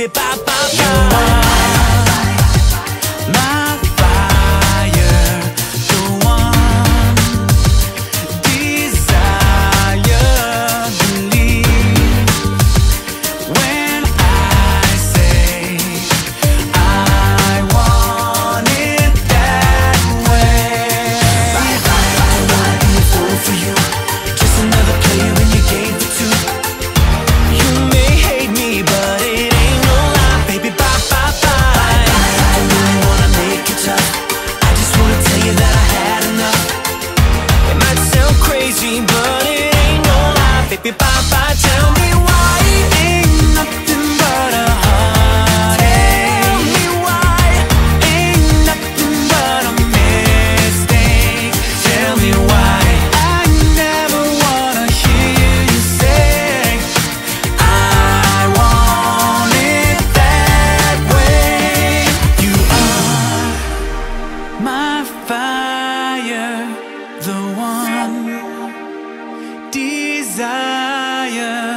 bye, bye, bye. You are my fire, the one desire, believe when I say I want it that way. I don't wanna be a fool for you, just another player in your game for two. You may hate me, but it ain't no lie, baby, bye, bye, bye. Don't really wanna make it tough, I just wanna tell you that I had enough. It might sound crazy, but it ain't no lie, baby, bye, bye. Tell me why it ain't nothing but a heartache. Tell me why ain't nothing but a mistake. Tell me why I never wanna hear you say I want it that way. You are my fire, the one desire.